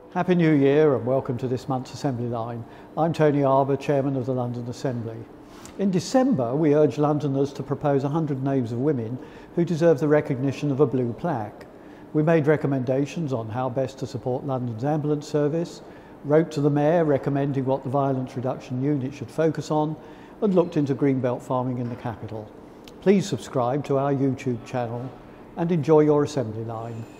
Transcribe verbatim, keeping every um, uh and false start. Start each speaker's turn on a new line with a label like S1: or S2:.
S1: Happy New Year and welcome to this month's Assembly Line. I'm Tony Arbour, Chairman of the London Assembly. In December, we urged Londoners to propose one hundred names of women who deserve the recognition of a Blue Plaque. We made recommendations on how best to support London's ambulance service, wrote to the Mayor recommending what the Violence Reduction Unit should focus on, and looked into greenbelt farming in the capital. Please subscribe to our YouTube channel and enjoy your Assembly Line.